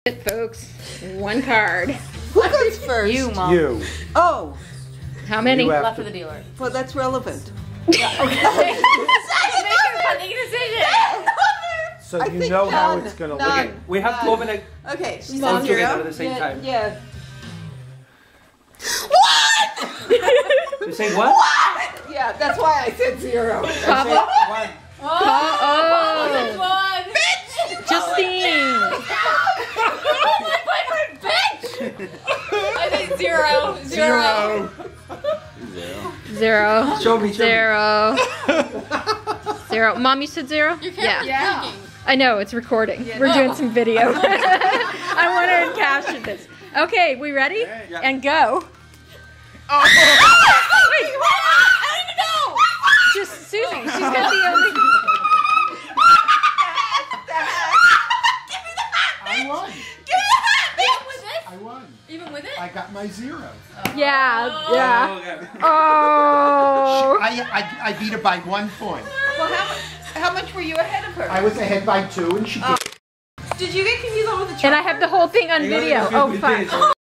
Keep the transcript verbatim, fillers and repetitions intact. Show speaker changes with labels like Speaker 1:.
Speaker 1: Folks, one card.
Speaker 2: Who goes first?
Speaker 3: You, Mom.
Speaker 4: You.
Speaker 2: Oh,
Speaker 1: How many?
Speaker 4: You have
Speaker 3: Left
Speaker 4: to-
Speaker 3: for the dealer.
Speaker 2: well, that's relevant.
Speaker 3: Yeah, okay. Make a decision.
Speaker 4: So
Speaker 2: I
Speaker 4: you
Speaker 2: think
Speaker 4: know how
Speaker 2: none.
Speaker 4: it's going to
Speaker 2: None.
Speaker 4: look.
Speaker 5: We have to open it
Speaker 2: Okay,
Speaker 5: all
Speaker 2: so
Speaker 5: together at
Speaker 2: zero.
Speaker 5: the same
Speaker 2: yeah,
Speaker 5: time.
Speaker 2: Yeah.
Speaker 5: You say what?
Speaker 2: Yeah, that's why I said zero.
Speaker 1: Pablo?
Speaker 5: One.
Speaker 1: Oh,
Speaker 3: One.
Speaker 1: Justine.
Speaker 3: I think zero. Zero.
Speaker 1: Zero.
Speaker 5: Show me, show
Speaker 1: Zero. Zero. Mom, you said zero? Yeah.
Speaker 3: Yeah.
Speaker 1: I know, it's recording. We're doing some video. I want to capture this. Okay, we ready?
Speaker 5: Yeah.
Speaker 1: And go. Oh. Wait,
Speaker 3: I don't even know.
Speaker 1: just Susie. She's got the only.
Speaker 4: I won.
Speaker 3: Even with this?
Speaker 4: I won.
Speaker 3: Even with it?
Speaker 4: I got my zero.
Speaker 1: Yeah, yeah.
Speaker 5: Oh, okay.
Speaker 1: Oh.
Speaker 4: I, I, I beat her by one point.
Speaker 2: Well, how much, how much were you ahead of her?
Speaker 4: I was ahead by two and she did.
Speaker 2: Did you get confused over the
Speaker 1: And I have the whole thing on
Speaker 5: You gotta
Speaker 1: video.
Speaker 5: confuse
Speaker 1: Oh,
Speaker 5: with
Speaker 1: fuck.
Speaker 5: this.